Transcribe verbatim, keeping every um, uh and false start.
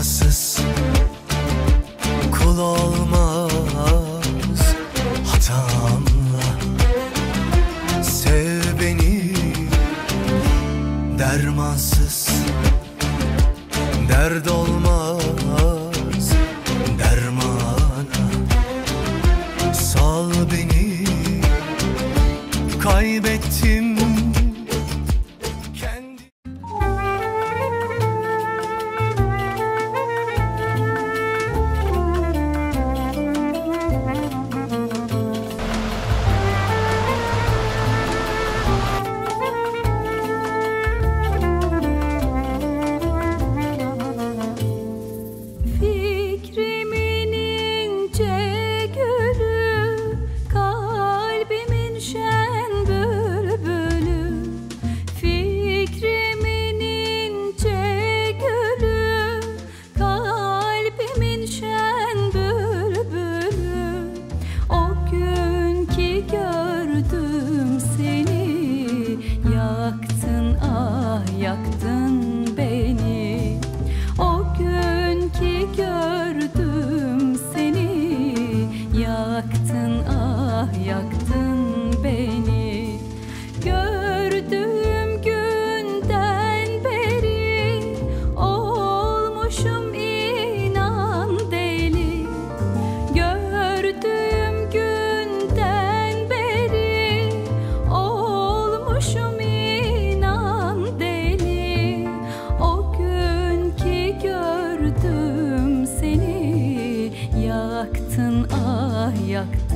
dermansız kul olmaz hatanla. Sev beni dermansız, derd olmaz dermana. Sal beni, kaybettim kendi. Fikrimin ince gülü, kalbimin şen bülbülü. Fikrimin ince gülü, kalbimin şen bülbülü. O gün ki gördüm seni, yaktın ah yaktın beni. O gün ki gördüm seni, yaktın ah yaktın beni. Gördüğüm günden beri olmuşum inan deli. Gördüğüm günden beri olmuşum inan deli. O gün ki gördüm seni, yaktın ah yaktın